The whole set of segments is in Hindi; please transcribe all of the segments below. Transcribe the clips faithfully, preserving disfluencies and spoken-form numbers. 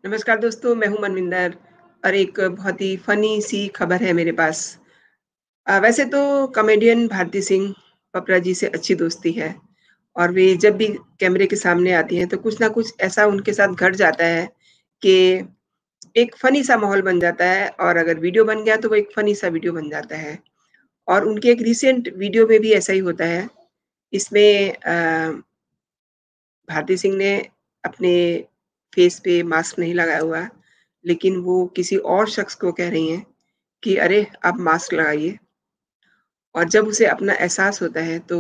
नमस्कार दोस्तों, मैं हूँ मनविंदर और एक बहुत ही फ़नी सी खबर है मेरे पास। अ, वैसे तो कॉमेडियन भारती सिंह पपरा जी से अच्छी दोस्ती है और वे जब भी कैमरे के सामने आती हैं, तो कुछ ना कुछ ऐसा उनके साथ घट जाता है कि एक फ़नी सा माहौल बन जाता है और अगर वीडियो बन गया, तो वो एक फ़नी सा वीडियो बन जाता है। और उनके एक रिसेंट वीडियो में भी ऐसा ही होता है। इसमें अ भारती सिंह ने अपने फेस पे मास्क नहीं लगाया हुआ, लेकिन वो किसी और शख्स को कह रही हैं कि, "अरे! आप मास्क लगाइए।" और जब उसे अपना एहसास होता है, तो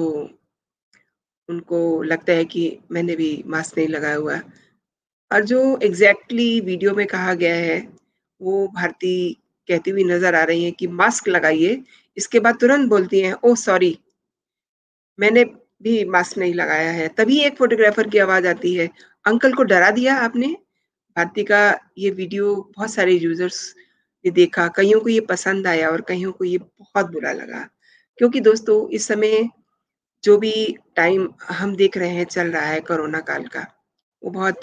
उनको लगता है कि मैंने भी मास्क नहीं लगाया हुआ। और जो एग्ज़ैक्टली वीडियो में कहा गया है, वो भारती कहती हुई नज़र आ रही हैं कि, "मास्क लगाइए।" इसके बाद तुरंत बोलती हैं, "ओह! सॉरी।" मैंने भी मास्क नहीं लगाया है। तभी एक फ़ोटोग्राफ़र की आवाज़ आती है, "अंकल को डरा दिया आपने?" भारती का ये वीडियो बहुत सारे यूज़र्स ने देखा, कइयों को ये पसंद आया और कइयों को ये बहुत बुरा लगा। क्योंकि दोस्तों, इस समय जो भी टाइम हम देख रहे हैं, चल रहा है कोरोना काल का, वो बहुत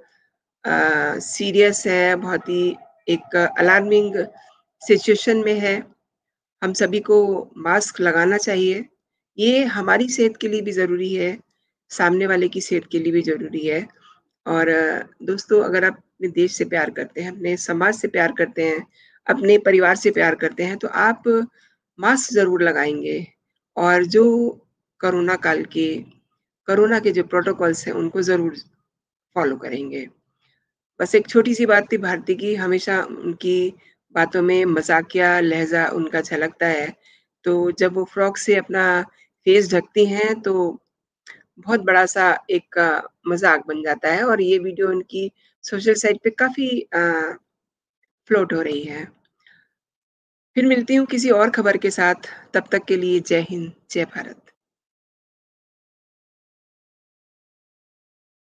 अ, सीरियस है, बहुत ही एक अलार्मिंग सिचुएशन में है। हम सभी को मास्क लगाना चाहिए। ये हमारी सेहत के लिए भी ज़रूरी है, सामने वाले की सेहत के लिए भी ज़रूरी है। और दोस्तों, अगर आप अपने देश से प्यार करते हैं, अपने समाज से प्यार करते हैं, अपने परिवार से प्यार करते हैं, तो आप मास्क ज़रूर लगाएँगे और जो कोरोना काल के कोरोना के जो प्रोटोकॉल्स हैं, उनको ज़रूर फ़ॉलो करेंगे। बस एक छोटी-सी बात थी भारती की, हमेशा उनकी बातों में मज़ाकिया लहज़ा उनका झलकता है। तो जब वो फ्रॉक से अपना फेस ढकती हैं, तो बहुत बड़ा-सा एक मज़ाक बन जाता है और ये वीडियो उनकी सोशल साइट पे काफ़ी अ, फ्लोट हो रही है। फिर मिलती हूँ किसी और खबर के साथ, तब तक के लिए जय हिंद, जय भारत।